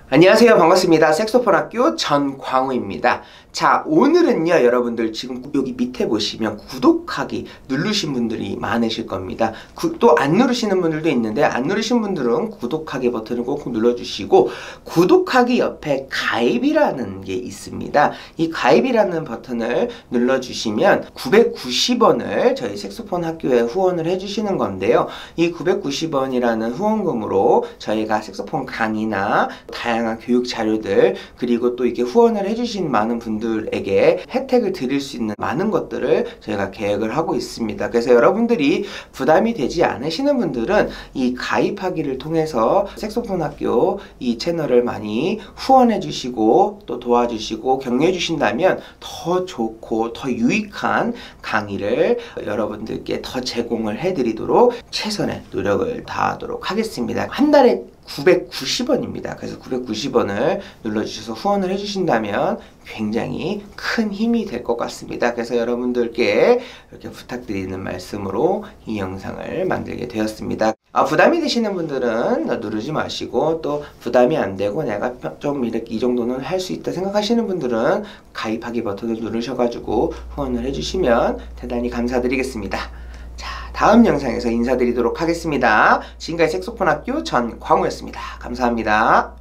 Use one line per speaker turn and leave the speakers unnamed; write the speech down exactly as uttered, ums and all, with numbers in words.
안녕하세요. 반갑습니다. 색소폰 학교 전광우입니다. 자, 오늘은요, 여러분들 지금 여기 밑에 보시면 구독하기 누르신 분들이 많으실 겁니다. 또 안 누르시는 분들도 있는데, 안 누르신 분들은 구독하기 버튼을 꼭 눌러주시고, 구독하기 옆에 가입이라는 게 있습니다. 이 가입이라는 버튼을 눌러주시면 구백구십 원을 저희 색소폰 학교에 후원을 해주시는 건데요. 이 구백구십 원이라는 후원금으로 저희가 색소폰 강의나 다양한 교육 자료들, 그리고 또 이렇게 후원을 해주신 많은 분들에게 혜택을 드릴 수 있는 많은 것들을 저희가 계획을 하고 있습니다. 그래서 여러분들이 부담이 되지 않으시는 분들은 이 가입하기를 통해서 색소폰 학교 이 채널을 많이 후원해 주시고 또 도와주시고 격려해 주신다면 더 좋고 더 유익한 강의를 여러분들께 더 제공을 해드리도록 최선의 노력을 다하도록 하겠습니다. 한 달에 구백구십 원입니다. 그래서 구백구십 원을 눌러주셔서 후원을 해주신다면 굉장히 큰 힘이 될 것 같습니다. 그래서 여러분들께 이렇게 부탁드리는 말씀으로 이 영상을 만들게 되었습니다. 아, 부담이 되시는 분들은 누르지 마시고, 또 부담이 안 되고 내가 좀 이렇게 이 정도는 할 수 있다 생각하시는 분들은 가입하기 버튼을 누르셔가지고 후원을 해주시면 대단히 감사드리겠습니다. 다음 영상에서 인사드리도록 하겠습니다. 지금까지 색소폰 학교 전광우였습니다. 감사합니다.